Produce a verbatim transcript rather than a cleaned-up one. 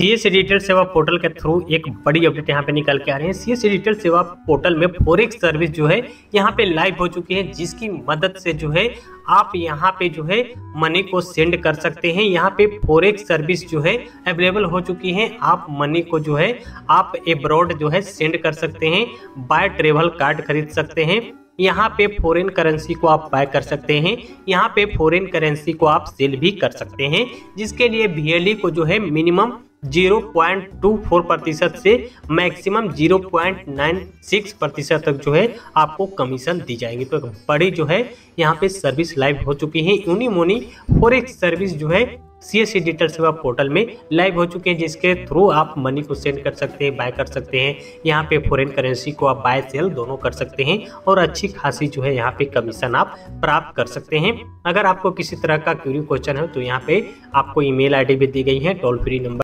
CS digital Seva portal के through एक बड़ी अपडेट यहाँ पे निकल के आ रही है। सीएस डिजिटल सेवा पोर्टल में फॉरेक्स सर्विस जो है यहाँ पे लाइव हो चुकी है, जिसकी मदद से जो है आप यहाँ पे जो है मनी को सेंड कर सकते हैं। यहाँ पे फॉरेक्स सर्विस जो है अवेलेबल हो चुकी है। आप मनी को जो है आप एब्रॉड जो है सेंड कर सकते हैं, बाय ट्रेवल कार्ड खरीद सकते हैं, यहाँ पे फॉरेन करेंसी को आप बाय कर सकते हैं, यहाँ पे फॉरेन करेंसी को आप सेल भी कर सकते हैं, जिसके लिए वीएलई को जो है minimum zero point two four प्रतिशत से maximum zero point nine six प्रतिशत तक जो है आपको कमीशन दी जाएगी। तो एक बड़ी जो है यहाँ पे सर्विस लाइव हो चुकी है। यूनी मोनी फॉरेक्स सर्विस जो है सीएस डिजिटल सेवा पोर्टल में लाइव हो चुके हैं, जिसके थ्रू आप मनी को सेंड कर सकते हैं, बाय कर सकते हैं। यहाँ पे फॉरेन करेंसी को आप बाय सेल दोनों कर सकते हैं और अच्छी खासी जो है यहाँ पे कमीशन आप प्राप्त कर सकते हैं। अगर आपको किसी तरह का क्वेरी क्वेश्चन है तो यहाँ पे आपको ईमेल आईडी भी दी गई है, टोल फ्री नंबर